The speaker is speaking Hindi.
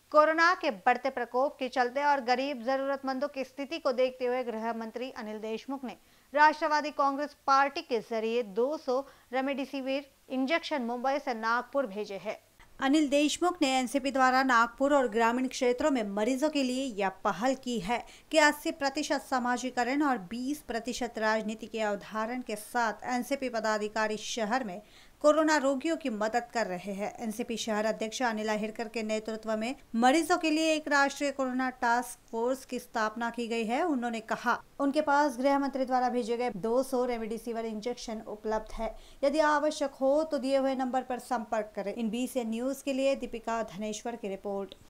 कोरोना के बढ़ते प्रकोप के चलते और गरीब जरूरतमंदों की स्थिति को देखते हुए गृह मंत्री अनिल देशमुख ने राष्ट्रवादी कांग्रेस पार्टी के जरिए 200 रेमडेसिविर इंजेक्शन मुंबई से नागपुर भेजे हैं। अनिल देशमुख ने एनसीपी द्वारा नागपुर और ग्रामीण क्षेत्रों में मरीजों के लिए यह पहल की है कि 80% समाजीकरण और 20% राजनीति के अवधारण के साथ एनसीपी पदाधिकारी शहर में कोरोना रोगियों की मदद कर रहे हैं। एनसीपी शहर अध्यक्ष अनिल अहिरकर के नेतृत्व में मरीजों के लिए एक राष्ट्रीय कोरोना टास्क फोर्स की स्थापना की गई है। उन्होंने कहा उनके पास गृह मंत्री द्वारा भेजे गए 200 रेमडेसिविर इंजेक्शन उपलब्ध है। यदि आवश्यक हो तो दिए हुए नंबर पर संपर्क करें। इन 20 न्यूज के लिए दीपिका धनेश्वर की रिपोर्ट।